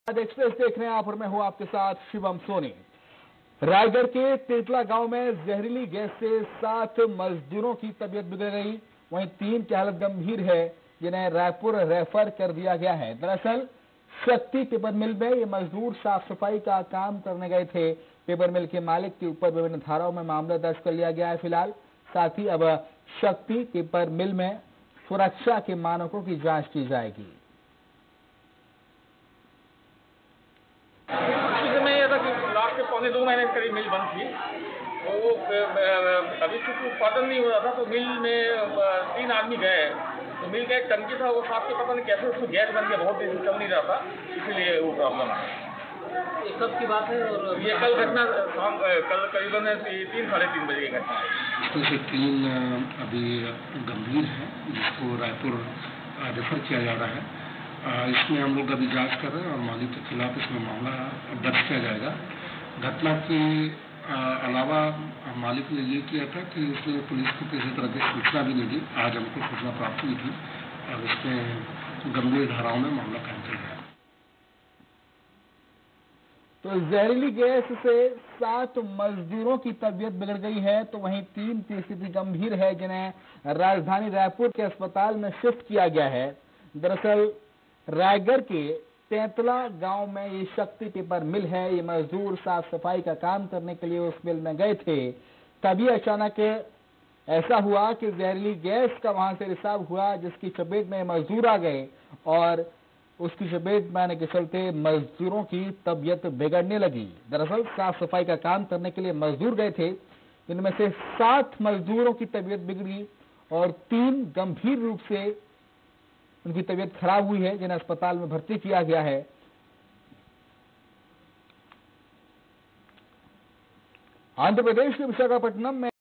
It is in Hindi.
एक्सप्रेस देख रहे हैं आप और मैं हूं आपके साथ शिवम सोनी। रायगढ़ के तेतला गांव में जहरीली गैस से 7 मजदूरों की तबीयत बिगड़ गई। वहीं 3 की हालत गंभीर है, जिन्हें रायपुर रेफर कर दिया गया है। दरअसल शक्ति पेपर मिल में ये मजदूर साफ सफाई का काम करने गए थे। पेपर मिल के मालिक के ऊपर विभिन्न धाराओं में मामला दर्ज कर लिया गया है। फिलहाल साथ ही अब शक्ति पेपर मिल में सुरक्षा के मानकों की जांच की जाएगी। लास्ट के पौने 2 महीने के करीब मिल बंद थी, तो वो अभी चूंकि उत्पादन नहीं हो रहा था, तो मिल में 3 आदमी गए। तो मिल का एक टंकी था, वो साफ के पता नहीं कैसे उसमें गैस बन गया, बहुत दिन से चल नहीं रहा था, इसीलिए वो प्रॉब्लम है। ये कब की बात है? और ये कल घटना कल करीबन 3 साढ़े 3 बजे की घटना है। इसमें से 3 अभी गंभीर है, जिसको रायपुर रेफर किया जा रहा है। इसमें हम लोग अभी जांच कर रहे हैं और मालिक के खिलाफ इसमें मामला दर्ज किया जाएगा। घटना के अलावा मालिक ने ये किया था कि उसने पुलिस को किसी तरह की सूचना भी नहीं दी। आज हमको सूचना प्राप्त हुई थी और उसमें गंभीर धाराओं में मामला कायम किया गया। तो जहरीली गैस से 7 मजदूरों की तबीयत बिगड़ गई है, तो वहीं 3 की स्थिति गंभीर है, जिन्हें राजधानी रायपुर के अस्पताल में शिफ्ट किया गया है। दरअसल रायगढ़ के तेतला गांव में ये शक्ति पेपर मिल है। ये मजदूर साफ सफाई का काम करने के लिए उस मिल में गए थे। तभी अचानक ऐसा हुआ कि जहरीली गैस का वहां से रिसाव हुआ, जिसकी चपेट में मजदूर आ गए और उसकी चपेट में आने के चलते मजदूरों की तबीयत बिगड़ने लगी। दरअसल साफ सफाई का काम करने के लिए मजदूर गए थे, इनमें से 7 मजदूरों की तबीयत बिगड़ी और 3 गंभीर रूप से उनकी तबीयत खराब हुई है, जिन्हें अस्पताल में भर्ती किया गया है। आंध्र प्रदेश के विशाखापट्टनम में